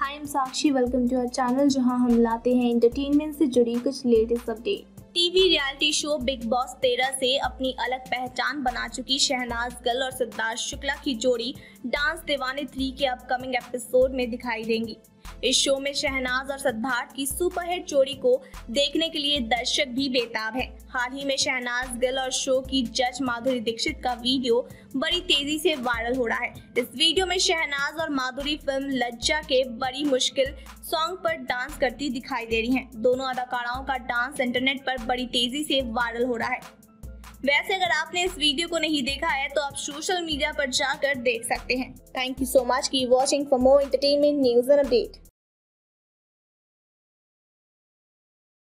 Hi am Sakshi, welcome to our channel जहां हम लाते हैं एंटरटेनमेंट से जुड़ी कुछ latest update. TV reality show Bigg Boss 13 से अपनी अलग पहचान बना चुकी शहनाज गिल और सिद्धार्थ शुक्ला की जोड़ी डांस दीवाने 3 के अपकमिंग एपिसोड में दिखाई देंगी। इस शो में शहनाज और सिद्धार्थ की सुपरहिट जोड़ी को देखने के लिए दर्शक भी बेताब हैं। हाल ही में शहनाज गिल और शो की जज माधुरी दीक्षित का वीडियो बड़ी तेजी से वायरल हो रहा है। इस वीडियो में शहनाज और माधुरी फिल्म लज्जा के बड़ी मुश्किल सॉन्ग पर डांस करती दिखाई दे रही हैं। दोनों अदाकाराओं का डांस इंटरनेट पर बड़ी तेजी से वायरल हो रहा है। वैसे अगर आपने इस वीडियो को नहीं देखा है तो आप सोशल मीडिया पर जाकर देख सकते हैं। थैंक यू सो मच की watching for more entertainment news and update.